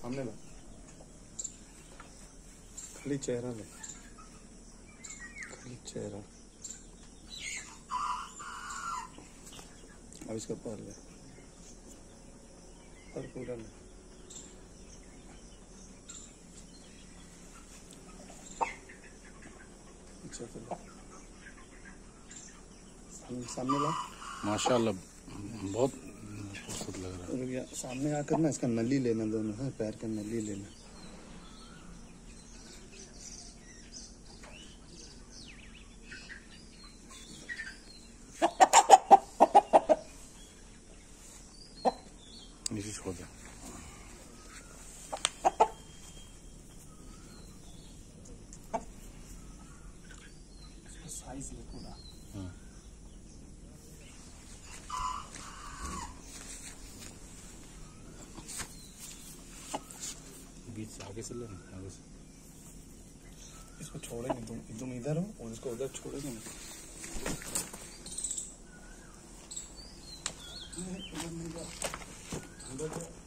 सामने ला, खाली चेहरा ले, खाली चेहरा। अब इसका पर ले, पर पूरा ले। अच्छा तो सामने ला। माशाल्लाह बहुत खूबसूरत लग रहा है। सामने आकर ना इसका नली लेना, दोनों है पैर का नली लेना। नीचे छोड़ दे। साइज है पूरा। बीच से आगे से लेना, आगे से। इसको छोड़ेंगे, तुम इधर हो और इसको उधर छोड़ेंगे ना।